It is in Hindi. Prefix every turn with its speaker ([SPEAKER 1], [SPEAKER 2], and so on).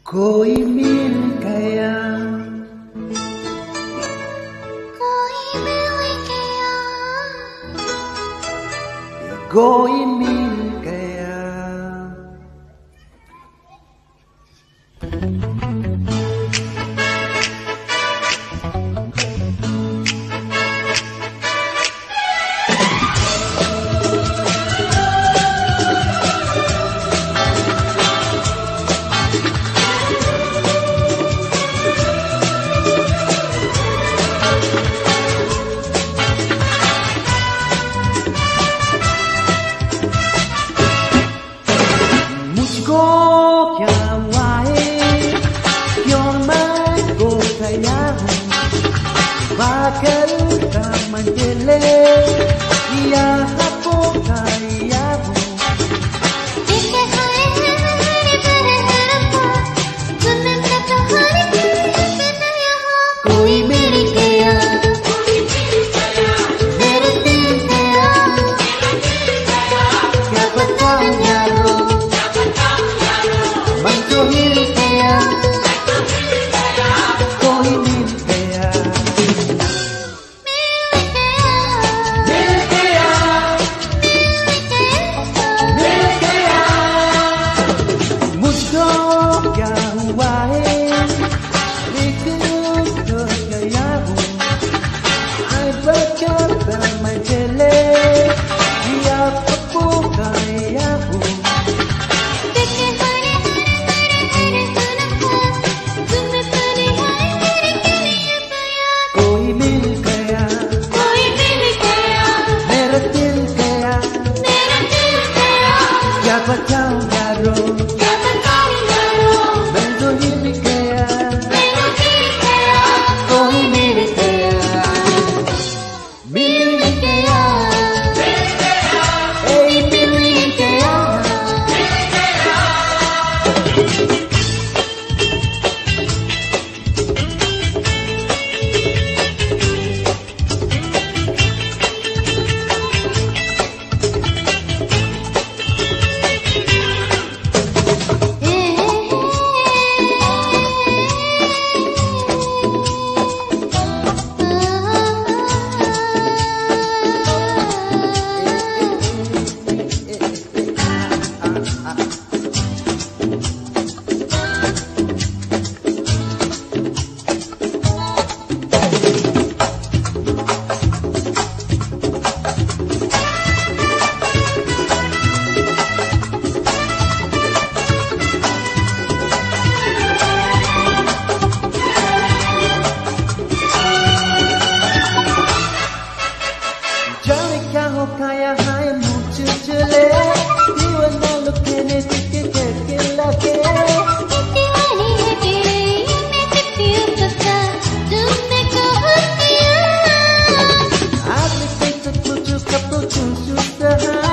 [SPEAKER 1] कोई मिल गया,
[SPEAKER 2] कोई मिल गया,
[SPEAKER 1] कोई मिल गया। मुझको क्या हुआ है, क्यों मैं खो गया हूँ, पागल का मंजिले यहाँ खो गया हूँ।
[SPEAKER 2] देखे हाय हरे भरे हरपा, सुनने तो हर किसी यहाँ
[SPEAKER 1] कोई मिल गया,
[SPEAKER 2] मेरे दिल गया,
[SPEAKER 1] क्या बताऊं यारो, मन तो हिल गया, कोई मिल गया, मिल गया, मिल गया। मुझको क्या हुआ है, लेकिन खो गया हूँ, मैं बचा मैं चले या खो गया हूँ।
[SPEAKER 2] देखे हरे हरे हरपा, सुनने परे हाय मेरे किलिए पाया,
[SPEAKER 1] कोई मिल गया,
[SPEAKER 2] कोई मिल गया,
[SPEAKER 1] मेरा दिल गया,
[SPEAKER 2] मेरा दिल गया,
[SPEAKER 1] क्या बताऊं यारो,
[SPEAKER 2] क्या बताऊं यारो,
[SPEAKER 1] मैं तो हिल गया,
[SPEAKER 2] मेरा दिल गया,
[SPEAKER 1] कोई मिल गया, मिल गया, ए मिल गया। जाने क्या हो खाया है मुझे चले, दीवाना लुकने दिखे के लगे।
[SPEAKER 2] दीवानी है कि मैं कितनी पता, तुमने कहा किया,
[SPEAKER 1] आपने कैसे तुझे कब तो चूसता है।